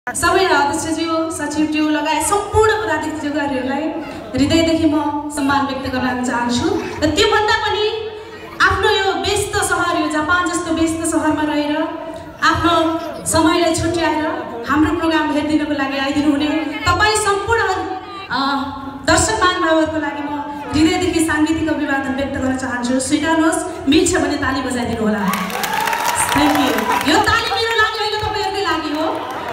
सबै अध्यक्षज्यू सचिवज्यू लगायत सम्पूर्ण पदाधिकारीहरूलाई हृदयदेखि म सम्मान व्यक्त गर्न चाहन्छु। र त्योभन्दा पनि आफ्नो यो व्यस्त सहर, यो जापान जस्तो व्यस्त सहरमा रहेर आफ्नो समयलाई छुट्याएर हाम्रो प्रोग्राम हेरिदिनको लागि आइदिनु हुने तपाईँ सम्पूर्ण दर्शक महानुभावहरूको लागि म हृदयदेखि साङ्गीतिक अभिवादन व्यक्त गर्न चाहन्छु। स्वीकार्नुहोस्, मिल्छ भने ताली बजाइदिनु होला। Thank you. यो ताली मेरो लागि होइन, तपाईँहरूकै लागि हो।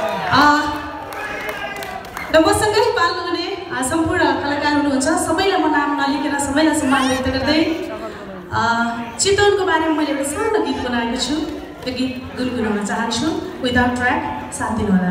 र मसँगै पाल्नुहुने सम्पूर्ण कलाकार हुनुहुन्छ, सबैलाई म नाम नलिखेर सबैलाई सम्मान व्यक्त गर्दै चितवनको बारेमा मैले एउटा सानो गीत बनाएको छु। त्यो गीत गुनगुनाउन चाहन्छु। विदाउट ट्र्याक साथ दिनु होला।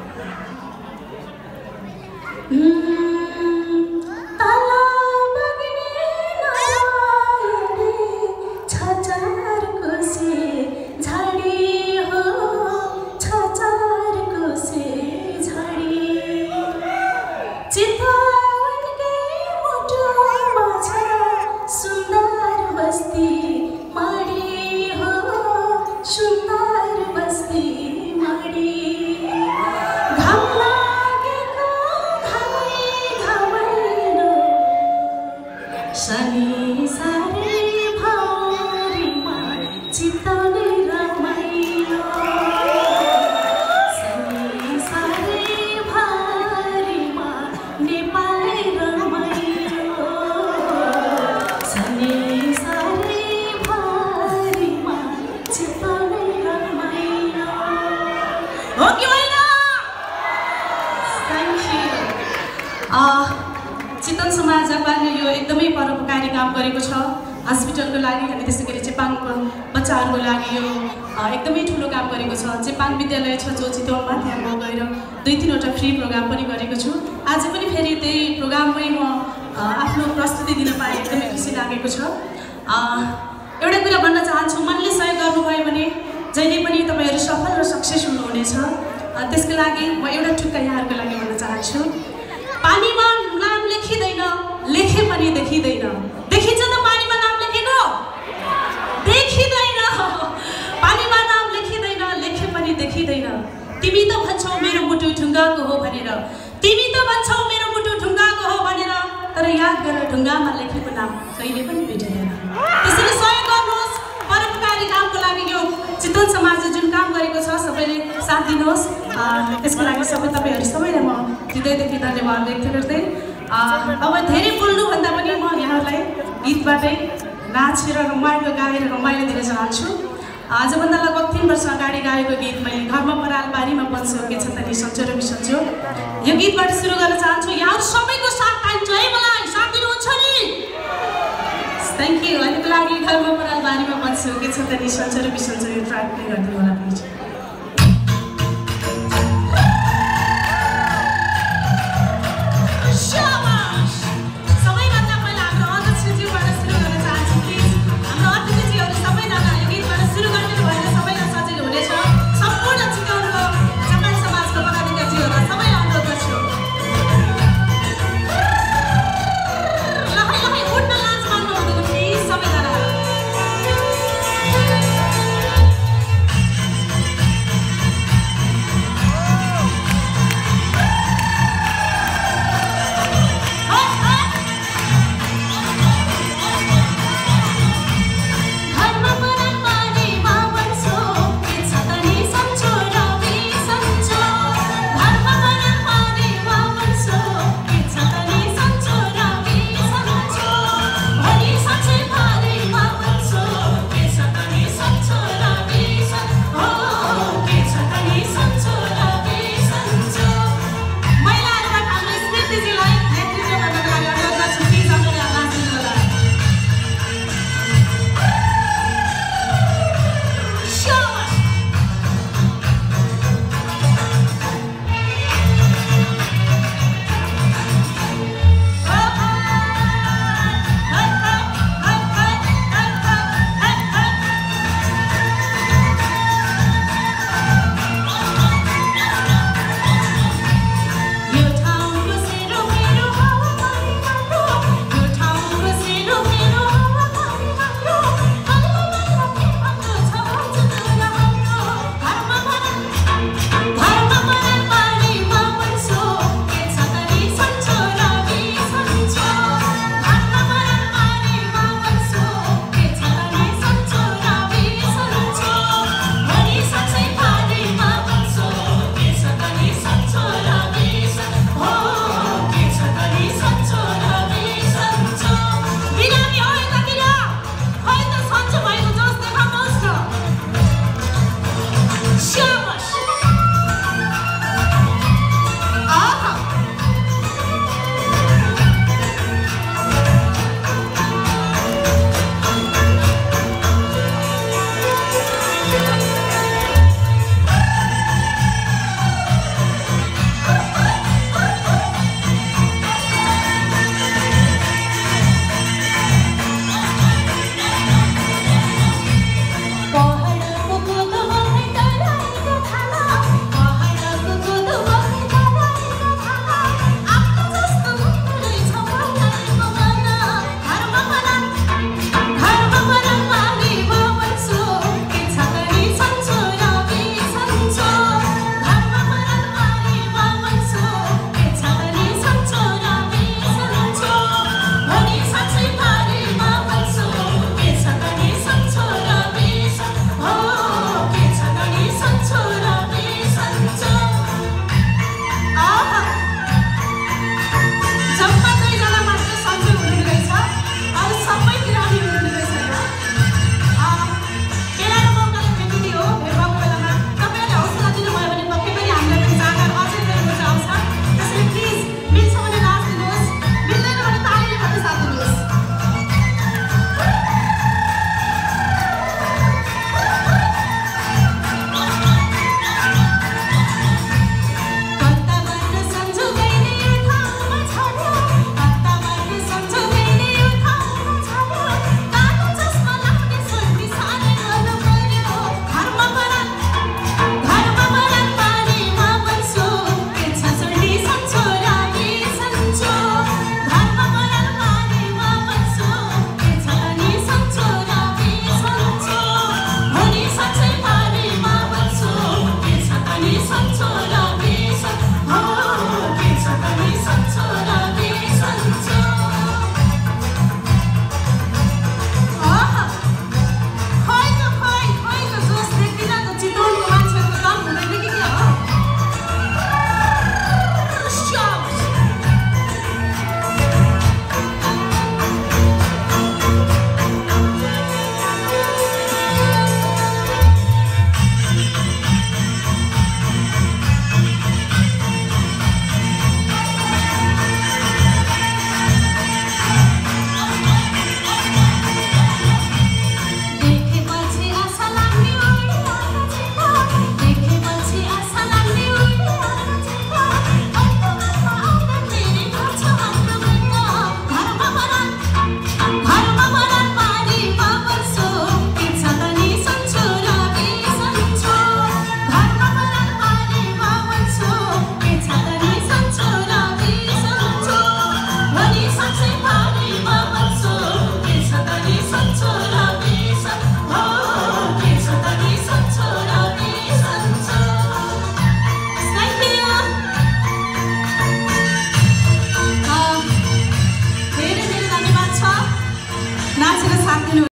चितवन समाज जापानले यो एकदमै परोपकारी काम गरेको छ। हस्पिटलको लागि अनि त्यसै गरी चेपाङको बच्चाहरूको लागि यो एकदमै ठुलो काम गरेको छ। चेपाङ विद्यालय छ जो चितवनमा, त्यहाँ म गएर 2-3वटा फ्री प्रोग्राम पनि गरेको छु। आज पनि फेरि त्यही प्रोग्राममै म आफ्नो प्रस्तुति दिन पाएँ, एकदमै खुसी लागेको छ। एउटा कुरा भन्न चाहन्छु, मनले सहयोग गर्नुभयो भने जहिले पनि तपाईँहरू सफल र सक्सेस हुनुहुनेछ। त्यसको लागि म एउटा टुक्का यहाँहरूको लागि भन्न चाहन्छु। पानीमा नाम लेखिँदैन, लेखे पनि देखिँदैन। देखिन्छ त पानीमा नाम लेखेको? देखिँदैन। पानीमा नाम लेखिँदैन, लेखे पनि देखिँदैन। तिमी त भन्छौ मेरो मुटु ढुङ्गाको हो भनेर, तिमी त भन्छौ मेरो मुटु ढुङ्गाको हो भनेर, तर याद गर ढुङ्गामा लेखेको नाम कहिले पनि भेटिँदैन। त्यसैले सहयोग गर्नुहोस् परोपकारी कामको लागि। यो चितवन समाजले जुन काम गरेको छ सबैले साथ दिनुहोस्। त्यसको लागि सबै तपाईँहरू सबैलाई म हृदयदेखि धन्यवाद व्यक्त गर्दै अब धेरै बोल्नुभन्दा पनि म यहाँलाई गीतबाटै नाचेर रमाइलो गाएर रमाइलो दिन चाहन्छु। आजभन्दा लगभग 3 वर्ष अगाडि गाएको गीत मैले घरमा पराल बारीमा बन्छु के छ तनी सन्चो र बिसन्चो, यो गीतबाट सुरु गर्न चाहन्छु। यहाँहरू सबैको साथ चाहिन्छ है, मलाई साथ दिनुहुन्छ नि? Thank you. अहिलेको लागि घरमा पराल बारीमा बन्छु के छ तनी सन्चो र बिसन्चो यो ट्र्याक प्ले गरिदिनु होला प्लिज।